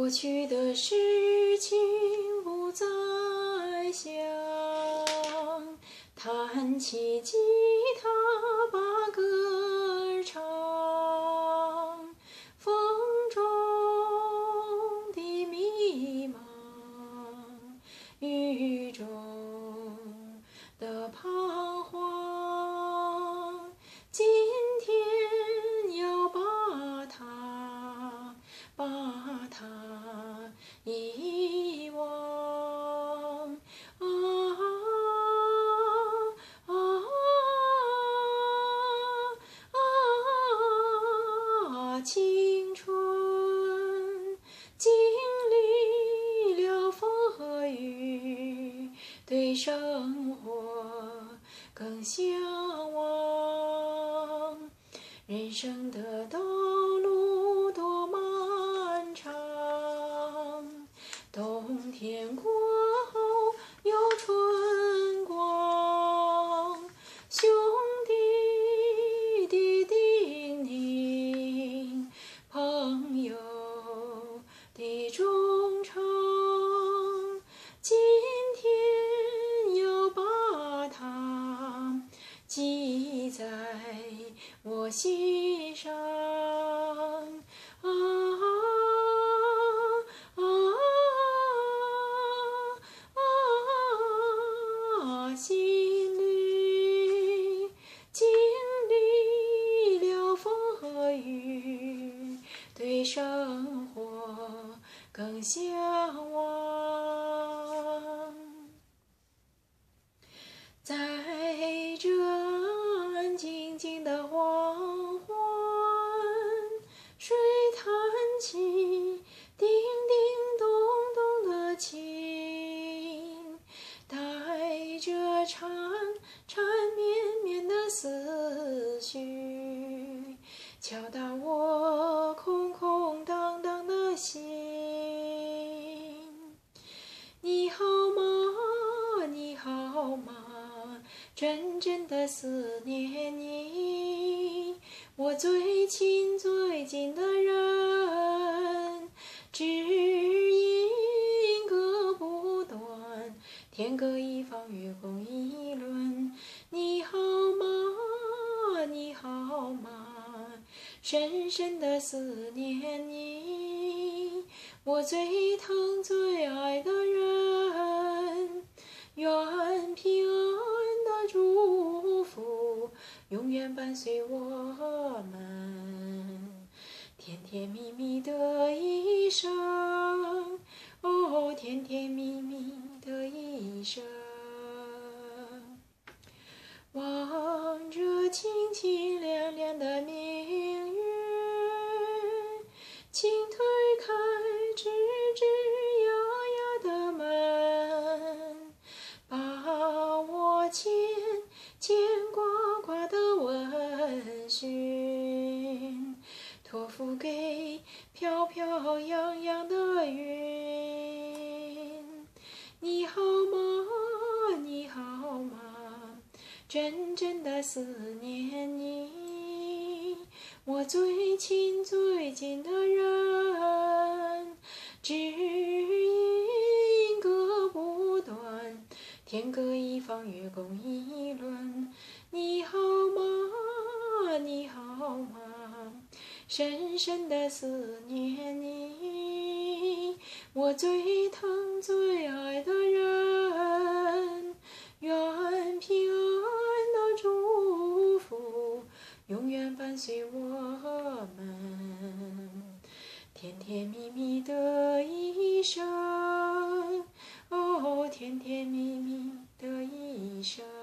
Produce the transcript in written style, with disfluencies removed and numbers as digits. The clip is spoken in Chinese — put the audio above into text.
过去的事情不再想，弹起吉他把歌儿唱，风中的迷茫，雨中的彷徨，今天要把它遗忘。青春经历了风和雨，对生活更向往。人生的道路多漫长，冬天过后有春光。兄弟的叮咛，朋友的忠诚，今天要把它记在我心上。心里经历了风和雨，对生活更向往。在这安静静的黄昏，谁弹起叮叮咚咚的琴，带着缠绵绵的思绪，敲打我空空荡荡的心。你好吗？你好吗？真正的思念你，我最亲最近的人，只因歌不断，天各一方，月共一轮。你好吗？你好吗？深深的思念你，我最疼最爱的人。愿平安的祝福永远伴随我们，甜甜蜜蜜的一生，哦，甜甜蜜蜜的一生。望着清清亮亮的明月，请推开吱吱呀呀的门，把我牵挂挂的问讯托付给飘飘扬扬的云。你好吗？你好吗？真正的思念你，我最亲最近的人，只因歌不断，天各一方，月共一轮。你好吗？你好吗？深深的思念你，我最疼最爱的人。愿平安的祝福永远伴随我们，甜甜蜜蜜的一生，哦，甜甜蜜蜜的一生。